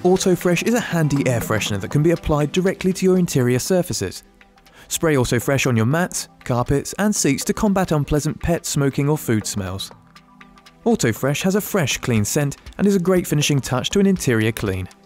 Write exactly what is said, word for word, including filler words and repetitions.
Autofresh is a handy air freshener that can be applied directly to your interior surfaces. Spray Autofresh on your mats, carpets and seats to combat unpleasant pet, smoking or food smells. Autofresh has a fresh, clean scent and is a great finishing touch to an interior clean.